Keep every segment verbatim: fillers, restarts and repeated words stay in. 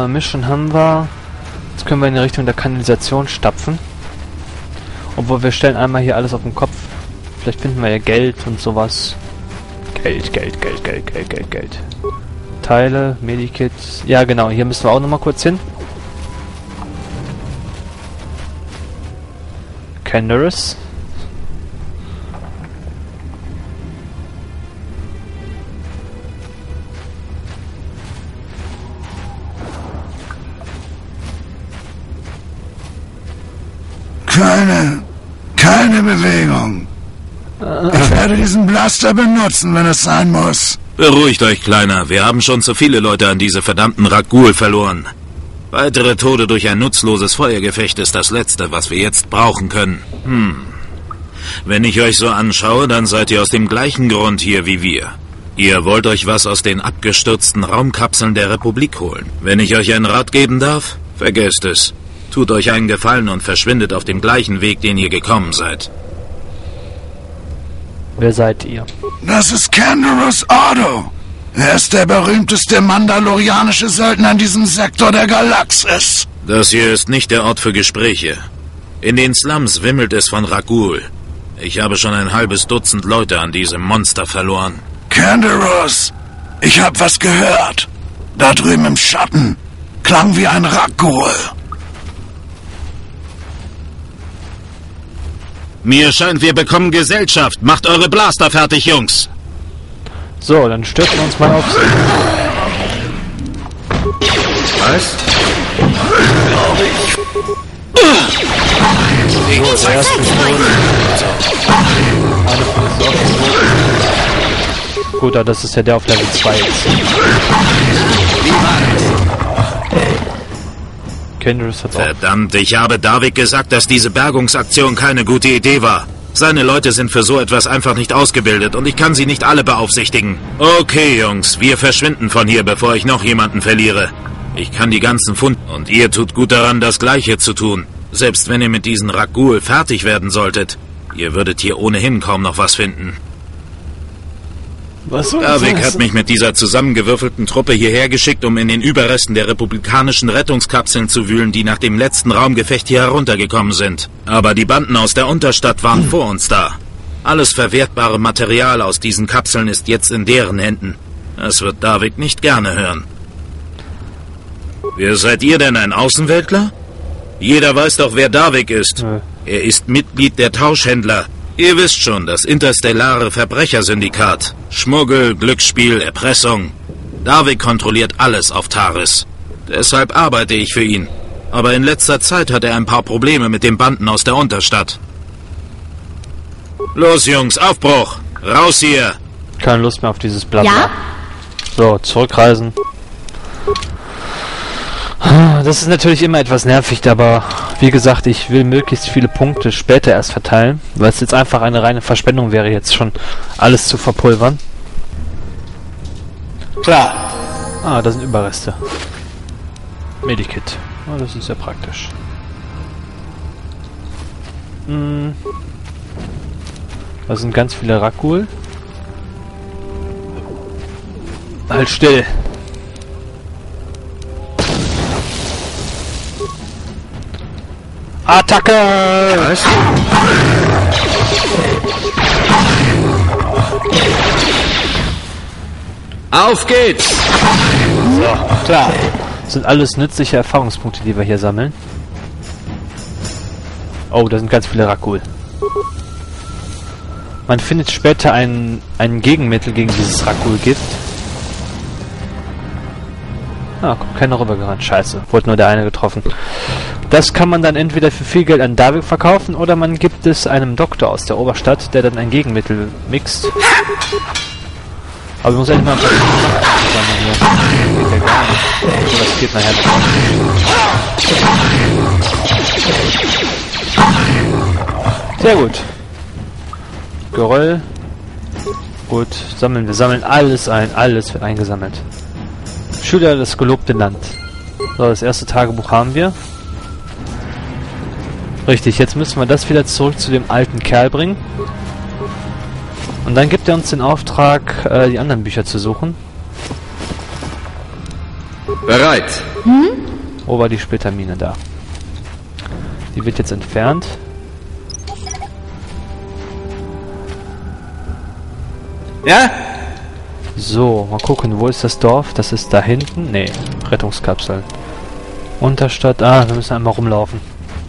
Äh, Mission haben wir. Jetzt können wir in die Richtung der Kanalisation stapfen. Obwohl wir stellen einmal hier alles auf den Kopf. Vielleicht finden wir ja Geld und sowas. Geld, Geld, Geld, Geld, Geld, Geld, Geld. Teile, Medikits. Ja genau, hier müssen wir auch nochmal kurz hin. Canderous. Keine, keine Bewegung. Ich werde diesen Blaster benutzen, wenn es sein muss. Beruhigt euch, Kleiner. Wir haben schon zu viele Leute an diese verdammten Raghul verloren. Weitere Tode durch ein nutzloses Feuergefecht ist das Letzte, was wir jetzt brauchen können. Hm. Wenn ich euch so anschaue, dann seid ihr aus dem gleichen Grund hier wie wir. Ihr wollt euch was aus den abgestürzten Raumkapseln der Republik holen. Wenn ich euch einen Rat geben darf, vergesst es. Tut euch einen Gefallen und verschwindet auf dem gleichen Weg, den ihr gekommen seid. Wer seid ihr? Das ist Canderous Ordo. Er ist der berühmteste mandalorianische Söldner in diesem Sektor der Galaxis. Das hier ist nicht der Ort für Gespräche. In den Slums wimmelt es von Raghul. Ich habe schon ein halbes Dutzend Leute an diesem Monster verloren. Canderous, ich hab was gehört. Da drüben im Schatten. Klang wie ein Raghul. Mir scheint, wir bekommen Gesellschaft. Macht eure Blaster fertig, Jungs. So, dann stürzen wir uns mal auf sie. Was? So, erst eine von ist auch gut, das ist ja der auf Level zwei jetzt. Canderous hat's auch. Verdammt, ich habe Davik gesagt, dass diese Bergungsaktion keine gute Idee war. Seine Leute sind für so etwas einfach nicht ausgebildet und ich kann sie nicht alle beaufsichtigen. Okay, Jungs, wir verschwinden von hier, bevor ich noch jemanden verliere. Ich kann die ganzen Funde und ihr tut gut daran, das Gleiche zu tun. Selbst wenn ihr mit diesen Raghul fertig werden solltet, ihr würdet hier ohnehin kaum noch was finden. Was soll Davik hat mich mit dieser zusammengewürfelten Truppe hierher geschickt, um in den Überresten der republikanischen Rettungskapseln zu wühlen, die nach dem letzten Raumgefecht hier heruntergekommen sind. Aber die Banden aus der Unterstadt waren hm. vor uns da. Alles verwertbare Material aus diesen Kapseln ist jetzt in deren Händen. Das wird Davik nicht gerne hören. Wer seid ihr denn, ein Außenweltler? Jeder weiß doch, wer Davik ist. Nö. Er ist Mitglied der Tauschhändler. Ihr wisst schon, das interstellare Verbrechersyndikat. Schmuggel, Glücksspiel, Erpressung. Davik kontrolliert alles auf Taris. Deshalb arbeite ich für ihn. Aber in letzter Zeit hat er ein paar Probleme mit den Banden aus der Unterstadt. Los, Jungs, Aufbruch! Raus hier! Keine Lust mehr auf dieses Blabla. Ja? So, zurückreisen. Das ist natürlich immer etwas nervig, aber wie gesagt, ich will möglichst viele Punkte später erst verteilen, weil es jetzt einfach eine reine Verschwendung wäre, jetzt schon alles zu verpulvern. Klar. Ah, da sind Überreste. Medikit. Oh, das ist sehr praktisch. Hm. Da sind ganz viele Raghul. Halt still. Attacke! Was? Auf geht's! So, klar. Das sind alles nützliche Erfahrungspunkte, die wir hier sammeln. Oh, da sind ganz viele Raghul. Man findet später ein, ein Gegenmittel gegen dieses Raghul-Gift. Ah, kommt keiner rübergerannt. Scheiße. Wurde nur der eine getroffen. Das kann man dann entweder für viel Geld an Davik verkaufen oder man gibt es einem Doktor aus der Oberstadt, der dann ein Gegenmittel mixt. Aber ich muss endlich mal ein paar sammeln hier. Geht ja gar nicht. So, das geht nachher noch. Sehr gut. Geröll. Gut, sammeln wir. Sammeln alles ein. Alles wird eingesammelt. Schüler des gelobte Land. So, das erste Tagebuch haben wir. Richtig, jetzt müssen wir das wieder zurück zu dem alten Kerl bringen. Und dann gibt er uns den Auftrag, äh, die anderen Bücher zu suchen. Bereit. Hm? Wo war die Splittermine da? Die wird jetzt entfernt. Ja? So, mal gucken, wo ist das Dorf? Das ist da hinten. Nee, Rettungskapsel. Unterstadt. Ah, wir müssen einmal rumlaufen.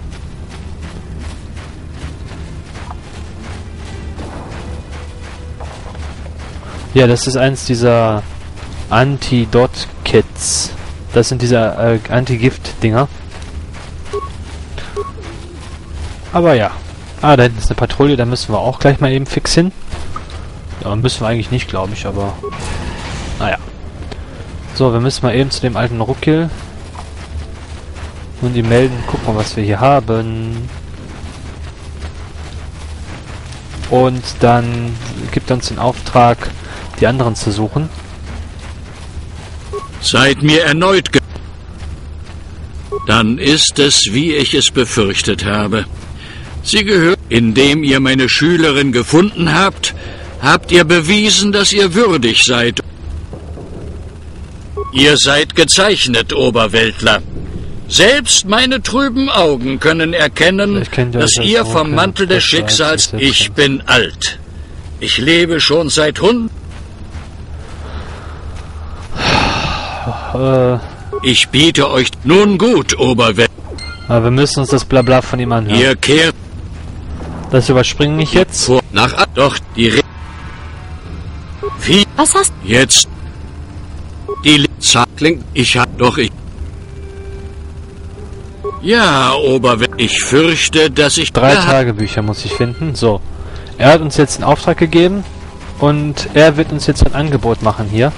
Ja, das ist eins dieser Anti-Dot-Kits. Das sind diese äh, Anti-Gift-Dinger. Aber ja. Ah, da hinten ist eine Patrouille, da müssen wir auch gleich mal eben fix hin. Ja, müssen wir eigentlich nicht, glaube ich, aber... Naja. So, wir müssen mal eben zu dem alten Ruckil. Und die melden. Guck mal, was wir hier haben. Und dann gibt er uns den Auftrag, die anderen zu suchen. Seid mir erneut ge... Dann ist es, wie ich es befürchtet habe. Sie gehört... Indem ihr meine Schülerin gefunden habt, habt ihr bewiesen, dass ihr würdig seid. Ihr seid gezeichnet, Oberweltler. Selbst meine trüben Augen können erkennen, dass ihr vom Mantel des Schicksals... Ich bin alt. Ich lebe schon seit Hund... Äh, ich biete euch... Nun gut, Oberweltler. aber wir müssen uns das Blabla von ihm anhören. Ihr kehrt... Das überspringe ich jetzt. Vor... Nach... Doch, die... Re Wie... Was hast... Jetzt... Die... Zahl klingt... Ich hab... Doch, ich... Ja, Oberweltler. Ich fürchte, dass ich... Drei Tagebücher muss ich finden. So. Er hat uns jetzt einen Auftrag gegeben. Und er wird uns jetzt ein Angebot machen hier.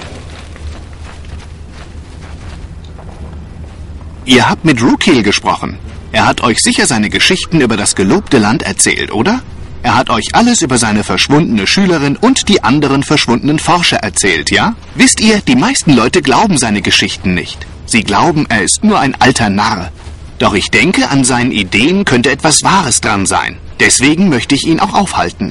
Ihr habt mit Ruckil gesprochen. Er hat euch sicher seine Geschichten über das gelobte Land erzählt, oder? Er hat euch alles über seine verschwundene Schülerin und die anderen verschwundenen Forscher erzählt, ja? Wisst ihr, die meisten Leute glauben seine Geschichten nicht. Sie glauben, er ist nur ein alter Narr. Doch ich denke, an seinen Ideen könnte etwas Wahres dran sein. Deswegen möchte ich ihn auch aufhalten.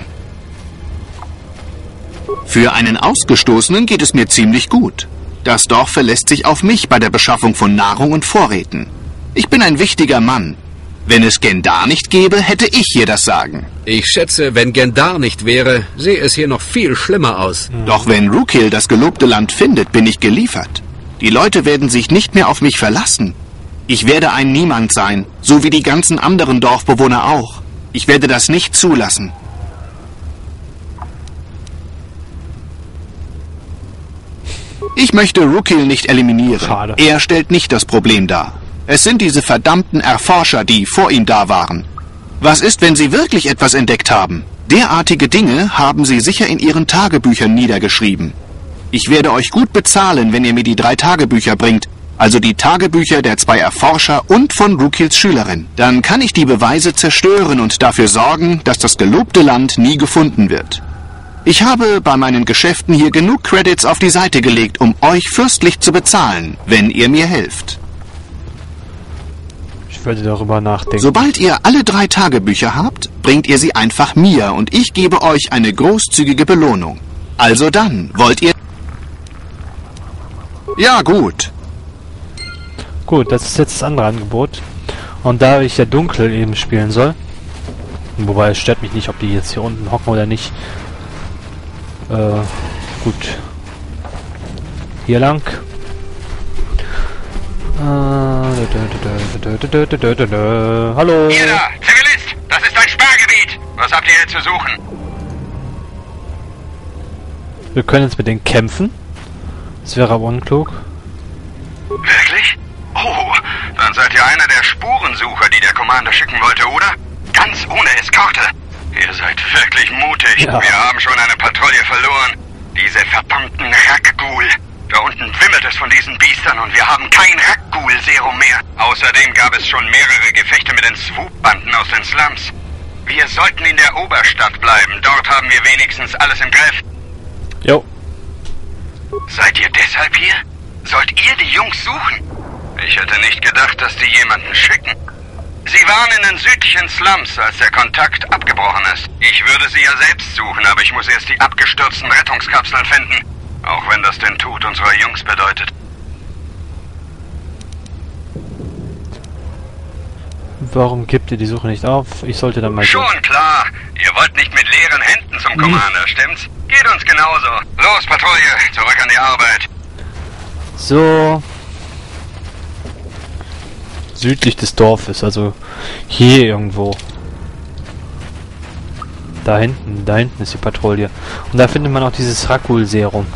Für einen Ausgestoßenen geht es mir ziemlich gut. Das Dorf verlässt sich auf mich bei der Beschaffung von Nahrung und Vorräten. Ich bin ein wichtiger Mann. Wenn es Gendar nicht gäbe, hätte ich hier das Sagen. Ich schätze, wenn Gendar nicht wäre, sähe es hier noch viel schlimmer aus. Hm. Doch wenn Ruckil das gelobte Land findet, bin ich geliefert. Die Leute werden sich nicht mehr auf mich verlassen. Ich werde ein Niemand sein, so wie die ganzen anderen Dorfbewohner auch. Ich werde das nicht zulassen. Ich möchte Ruckil nicht eliminieren. Schade. Er stellt nicht das Problem dar. Es sind diese verdammten Erforscher, die vor ihm da waren. Was ist, wenn sie wirklich etwas entdeckt haben? Derartige Dinge haben sie sicher in ihren Tagebüchern niedergeschrieben. Ich werde euch gut bezahlen, wenn ihr mir die drei Tagebücher bringt, also die Tagebücher der zwei Erforscher und von Ruckils Schülerin. Dann kann ich die Beweise zerstören und dafür sorgen, dass das gelobte Land nie gefunden wird. Ich habe bei meinen Geschäften hier genug Credits auf die Seite gelegt, um euch fürstlich zu bezahlen, wenn ihr mir helft. Ich würde darüber nachdenken. Sobald ihr alle drei Tagebücher habt, bringt ihr sie einfach mir und ich gebe euch eine großzügige Belohnung. Also dann, wollt ihr... Ja, gut. Gut, das ist jetzt das andere Angebot. Und da ich ja dunkel eben spielen soll, wobei es stört mich nicht, ob die jetzt hier unten hocken oder nicht. Äh, gut. Hier lang. Äh, hallo. Ihr da, Zivilist! Das ist ein Sperrgebiet! Was habt ihr hier zu suchen? Wir können jetzt mit denen kämpfen. Das wäre aber unklug. Wirklich? Oh, dann seid ihr einer der Spurensucher, die der Commander schicken wollte, oder? Ganz ohne Eskorte. Ihr seid wirklich mutig. Ja. Wir haben schon eine Patrouille verloren. Diese verdammten Rakghoul. Da unten wimmelt es von diesen Biestern und wir haben kein Rakghoul-Serum mehr. Außerdem gab es schon mehrere Gefechte mit den Swoop-Banden aus den Slums. Wir sollten in der Oberstadt bleiben. Dort haben wir wenigstens alles im Griff. Jo. Seid ihr deshalb hier? Sollt ihr die Jungs suchen? Ich hätte nicht gedacht, dass die jemanden schicken. Sie waren in den südlichen Slums, als der Kontakt abgebrochen ist. Ich würde sie ja selbst suchen, aber ich muss erst die abgestürzten Rettungskapseln finden. Auch wenn das den Tod unserer Jungs bedeutet. Warum gibt ihr die Suche nicht auf? Ich sollte dann mal... Schon klar. Ihr wollt nicht mit leeren Händen zum Commander, stimmt's? Geht uns genauso. Los, Patrouille, zurück an die Arbeit. So... Südlich des Dorfes, also hier irgendwo. Da hinten, da hinten ist die Patrouille. Und da findet man auch dieses Rakghoul-Serum.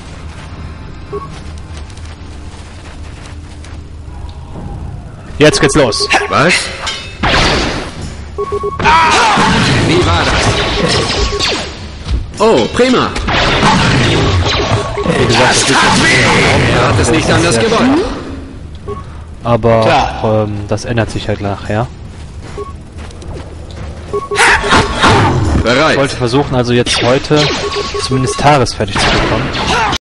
Jetzt geht's los. Was? Wie war das? Oh, prima. Wie gesagt, das liegt Er hat es nicht anders gewollt. Aber ähm, das ändert sich halt nachher. Bereit. Ich wollte versuchen, also jetzt heute zumindest Taris fertig zu bekommen.